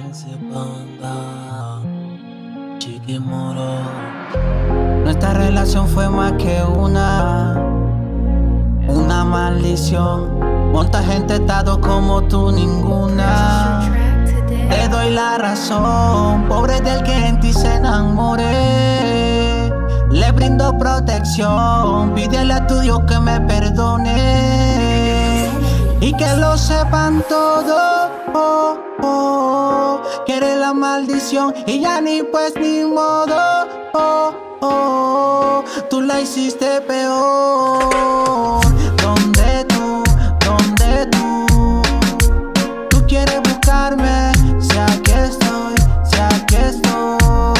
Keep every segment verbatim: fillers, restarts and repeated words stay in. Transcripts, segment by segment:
Ese panda, Chiquimoro. Nuestra relación fue más que una Una maldición. Monta gente estado como tú ninguna. Te doy la razón, pobre del que en ti se enamore. Le brindo protección, pídele a tu Dios que me perdone. Y que lo sepan todos, oh, oh, que eres la maldición y ya ni pues ni modo, oh, oh, tú la hiciste peor. ¿Dónde tú? ¿Dónde tú? Tú quieres buscarme, si aquí estoy, si aquí estoy.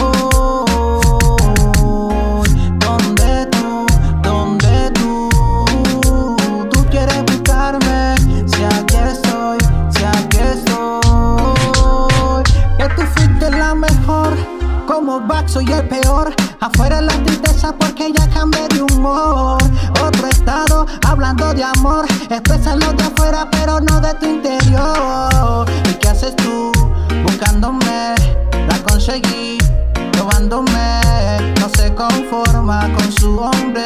¿Dónde tú? ¿Dónde tú? Tú quieres buscarme, si aquí estoy, si aquí estoy. Que tú fuiste la mejor, como Back soy el peor. Afuera la tristeza porque ya cambié de humor. Otro estado hablando de amor, expresarlo de afuera pero no de tu interior. ¿Y qué haces tú buscándome? La conseguí robándome. No se conforma con su hombre.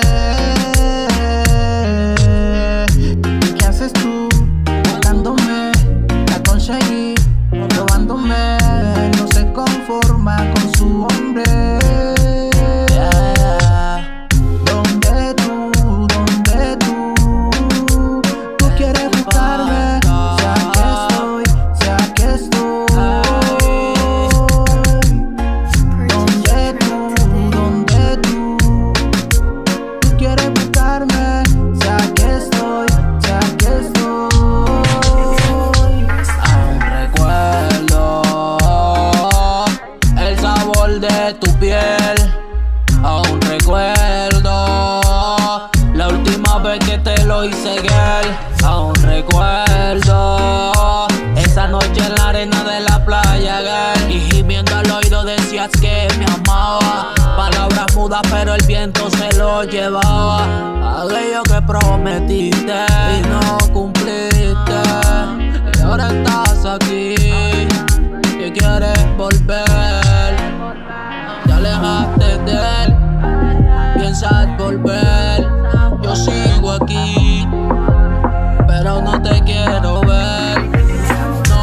¿Qué haces tú buscándome? La conseguí robándome. No se conforma con su hombre. De tu piel, aún recuerdo la última vez que te lo hice, girl. Aún recuerdo esa noche en la arena de la playa, girl, y gimiendo al oído decías que me amaba. Palabras mudas pero el viento se lo llevaba. Aquello que prometiste y no cumpliste, y ahora estás aquí y quieres volver. Te alejaste de él, piensas volver. Yo sigo aquí, pero no te quiero ver. No.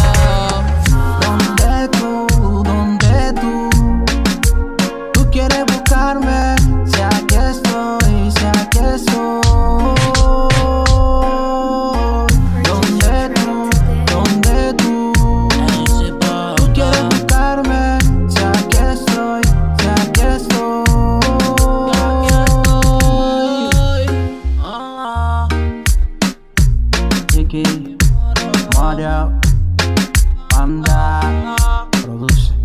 ¿Dónde tú? ¿Dónde tú? Tú quieres buscarme, si aquí estoy, si aquí estoy. ¿Dónde tú? ¿Dónde tú? Tú quieres buscarme, si aquí estoy, si aquí estoy. Chiqui, Mario, Panda, produce.